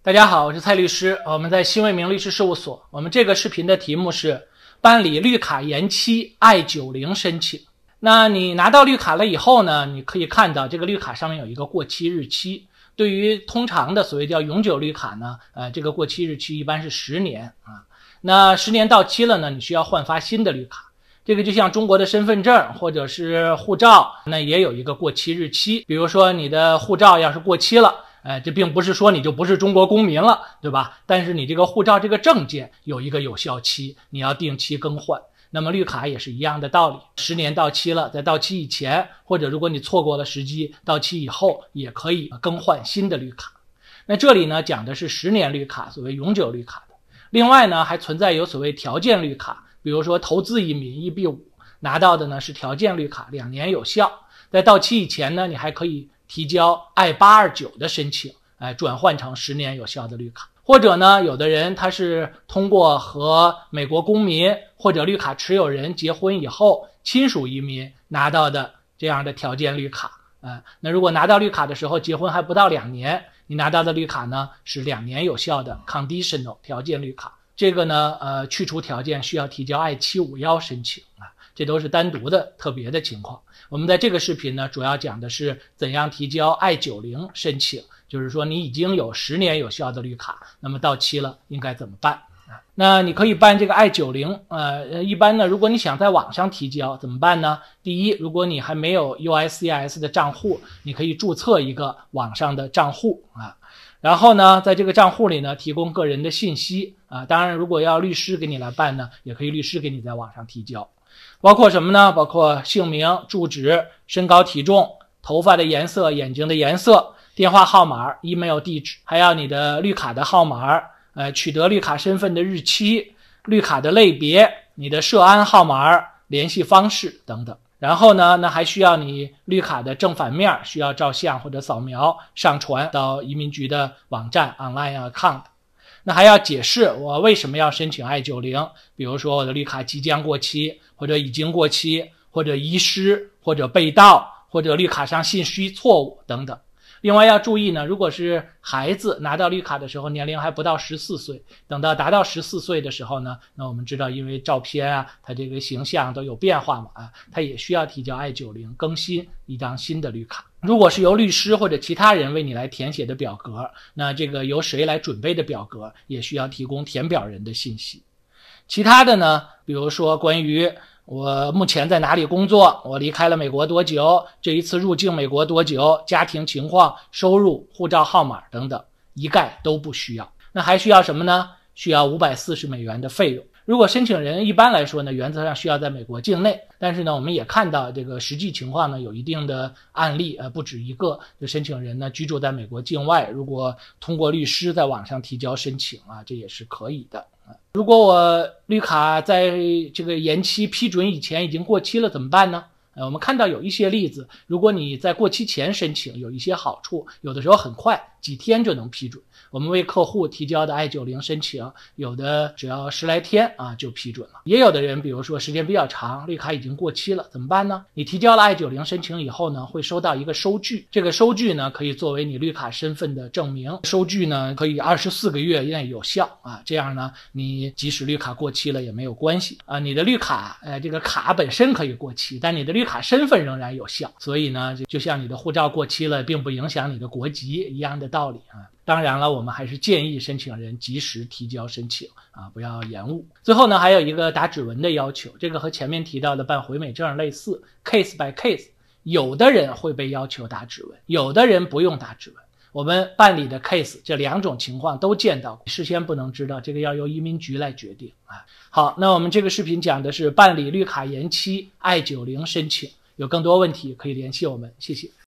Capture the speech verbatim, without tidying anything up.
大家好，我是蔡律师，我们在新为民律师事务所。我们这个视频的题目是办理绿卡延期 I 九十 申请。那你拿到绿卡了以后呢，你可以看到这个绿卡上面有一个过期日期。对于通常的所谓叫永久绿卡呢，呃，这个过期日期一般是十年啊。那十年到期了呢，你需要换发新的绿卡。这个就像中国的身份证或者是护照，那也有一个过期日期。比如说你的护照要是过期了，呃，这并不是说你就不是中国公民了，对吧？但是你这个护照这个证件有一个有效期，你要定期更换。那么绿卡也是一样的道理，十年到期了，在到期以前，或者如果你错过了时机，到期以后也可以更换新的绿卡。那这里呢讲的是十年绿卡，所谓永久绿卡的。另外呢还存在有所谓条件绿卡，比如说投资移民 E B 五 拿到的呢是条件绿卡，两年有效。在到期以前呢，你还可以提交 I 八二九 的申请，哎，转换成十年有效的绿卡。或者呢，有的人他是通过和美国公民或者绿卡持有人结婚以后，亲属移民拿到的这样的条件绿卡。呃，那如果拿到绿卡的时候结婚还不到两年，你拿到的绿卡呢是两年有效的 conditional 条件绿卡。这个呢，呃，去除条件需要提交 I 七五一 申请啊，这都是单独的特别的情况。我们在这个视频呢，主要讲的是怎样提交 I 九十 申请，就是说你已经有十年有效的绿卡，那么到期了应该怎么办？那你可以办这个 I 九十， 呃，一般呢，如果你想在网上提交怎么办呢？第一，如果你还没有 U I C I S 的账户，你可以注册一个网上的账户啊。然后呢，在这个账户里呢，提供个人的信息啊。当然，如果要律师给你来办呢，也可以律师给你在网上提交。包括什么呢？包括姓名、住址、身高体重、头发的颜色、眼睛的颜色、电话号码、email 地址，还有你的绿卡的号码，呃，取得绿卡身份的日期、绿卡的类别、你的涉安号码、联系方式等等。然后呢，那还需要你绿卡的正反面需要照相或者扫描上传到移民局的网站 online account。那还要解释我为什么要申请 I 九十， 比如说我的绿卡即将过期，或者已经过期，或者遗失，或者被盗，或者绿卡上信息错误等等。另外要注意呢，如果是孩子拿到绿卡的时候年龄还不到十四岁，等到达到十四岁的时候呢，那我们知道因为照片啊，他这个形象都有变化嘛，啊，他也需要提交 I 九十 更新一张新的绿卡。如果是由律师或者其他人为你来填写的表格，那这个由谁来准备的表格也需要提供填表人的信息。其他的呢，比如说关于我目前在哪里工作，我离开了美国多久，这一次入境美国多久，家庭情况、收入、护照号码等等，一概都不需要。那还需要什么呢？需要五百四十美元的费用。如果申请人一般来说呢，原则上需要在美国境内，但是呢，我们也看到这个实际情况呢，有一定的案例，呃，不止一个，就申请人呢居住在美国境外，如果通过律师在网上提交申请啊，这也是可以的。如果我绿卡在这个延期批准以前已经过期了怎么办呢？呃，我们看到有一些例子，如果你在过期前申请有一些好处，有的时候很快几天就能批准。我们为客户提交的 I 九十 申请，有的只要十来天啊就批准了。也有的人比如说时间比较长，绿卡已经过期了怎么办呢？你提交了 I 九十 申请以后呢，会收到一个收据，这个收据呢可以作为你绿卡身份的证明，收据呢可以二十四个月内有效啊，这样呢你即使绿卡过期了也没有关系啊。你的绿卡呃这个卡本身可以过期，但你的绿卡身份仍然有效，所以呢就像你的护照过期了并不影响你的国籍一样的道理啊。当然了，我们还是建议申请人及时提交申请啊，不要延误。最后呢，还有一个打指纹的要求，这个和前面提到的办回美证类似 ，case by case， 有的人会被要求打指纹，有的人不用打指纹。我们办理的 case 这两种情况都见到过，事先不能知道，这个要由移民局来决定啊。好，那我们这个视频讲的是办理绿卡延期 I 九十 申请，有更多问题可以联系我们，谢谢。